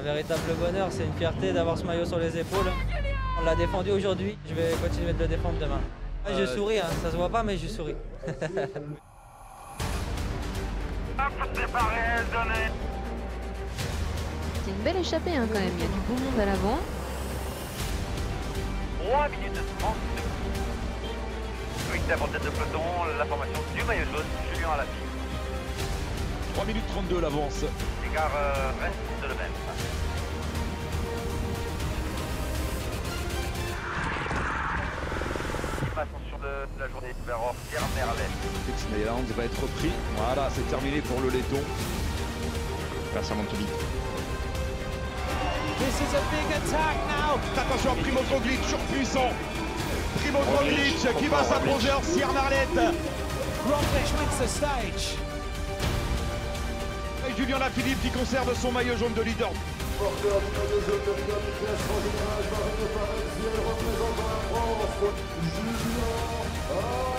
véritable bonheur, c'est une fierté d'avoir ce maillot sur les épaules. On l'a défendu aujourd'hui, je vais continuer de le défendre demain. Je souris, hein. Ça se voit pas mais je souris. C'est une belle échappée hein, quand même, il y a du beau monde à l'avant. 3 minutes 30. Quick en tête de peloton, la formation du maillot jaune, Julien à la file. 3 minutes 32 l'avance. L'écart reste le même. Ascension de la journée vers Pierre Merlet. Fix Neyland va être repris. Voilà, c'est terminé pour le laiton. Là, ça monte vite. This is a big attack now. Attention à Primoz Roglic, surpuissant. Primoz Roglic qui va s'imposer en Sierre Marlette. Roglic wins the stage. Et Julien Lafilippe qui conserve son maillot jaune de leader. Porteur du maillot jaune de leader du classement général, Marine Paresse, elle représente la France. Julien